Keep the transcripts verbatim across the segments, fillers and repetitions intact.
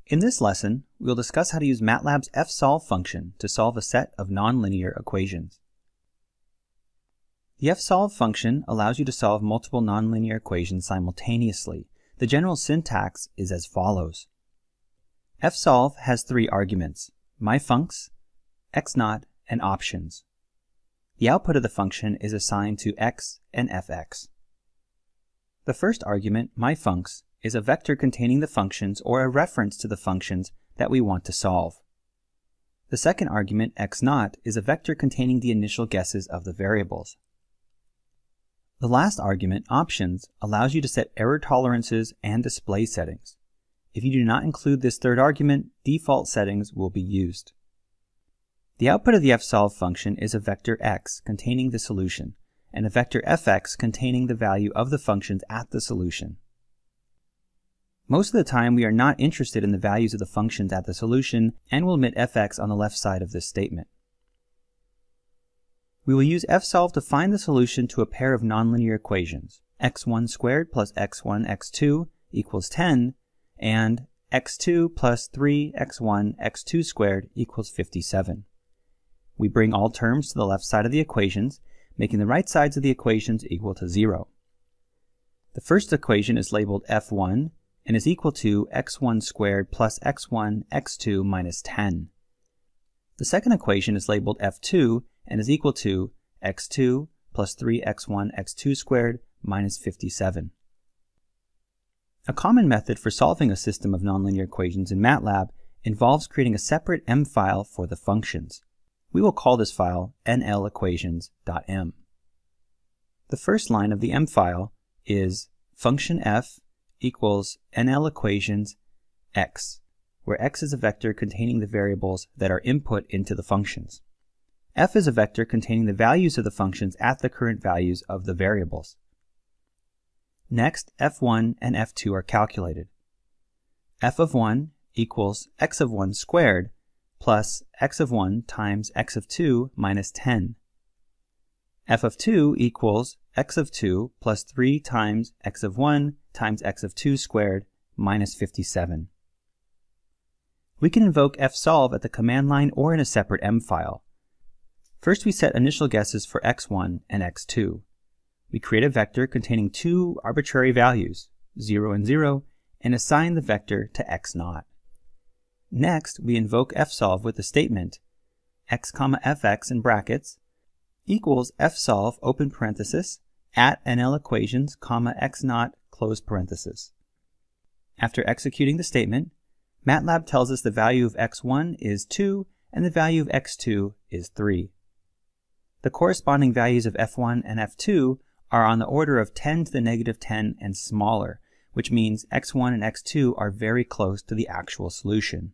In this lesson, we'll discuss how to use MATLAB's fsolve function to solve a set of nonlinear equations. The fsolve function allows you to solve multiple nonlinear equations simultaneously. The general syntax is as follows. Fsolve has three arguments, myfuncs, x-naught, and options. The output of the function is assigned to x and fx. The first argument, myfuncs, is a vector containing the functions or a reference to the functions that we want to solve. The second argument, x-naught, is a vector containing the initial guesses of the variables. The last argument, options, allows you to set error tolerances and display settings. If you do not include this third argument, default settings will be used. The output of the fsolve function is a vector x containing the solution, and a vector fx containing the value of the functions at the solution. Most of the time we are not interested in the values of the functions at the solution and will omit fx on the left side of this statement. We will use fsolve to find the solution to a pair of nonlinear equations, x one squared plus x one x two equals ten, and x two plus three x one x two squared equals fifty-seven. We bring all terms to the left side of the equations, making the right sides of the equations equal to zero. The first equation is labeled f one and is equal to x one squared plus x one x two minus ten. The second equation is labeled f two and is equal to x two plus three x one x two squared minus fifty-seven. A common method for solving a system of nonlinear equations in MATLAB involves creating a separate M file for the functions. We will call this file N L equations dot m. The first line of the M file is function f equals N L equations x, where x is a vector containing the variables that are input into the functions. F is a vector containing the values of the functions at the current values of the variables. Next, f one and f two are calculated. F of one equals x of one squared plus x of one times x of two minus ten. F of two equals x of two plus three times x of one times x of two squared minus fifty-seven. We can invoke fsolve at the command line or in a separate M file. First, we set initial guesses for x one and x two. We create a vector containing two arbitrary values, zero and zero, and assign the vector to x naught. Next, we invoke fsolve with the statement x comma fx in brackets equals fsolve open parenthesis at nl equations comma x naught close parenthesis. After executing the statement, MATLAB tells us the value of x one is two and the value of x two is three. The corresponding values of f one and f two are on the order of ten to the negative ten and smaller, which means x one and x two are very close to the actual solution.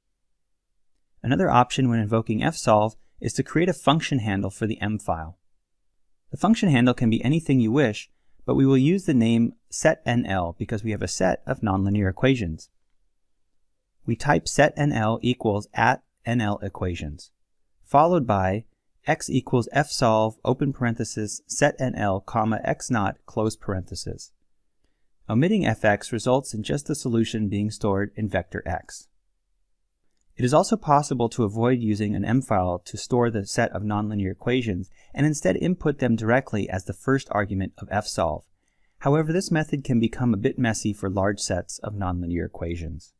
Another option when invoking fsolve is to create a function handle for the M file. The function handle can be anything you wish, but we will use the name setNL because we have a set of nonlinear equations. We type setNL equals at nl equations, followed by x equals fsolve open parenthesis setNL comma x naught close parenthesis. Omitting fx results in just the solution being stored in vector x. It is also possible to avoid using an M file to store the set of nonlinear equations and instead input them directly as the first argument of fsolve. However, this method can become a bit messy for large sets of nonlinear equations.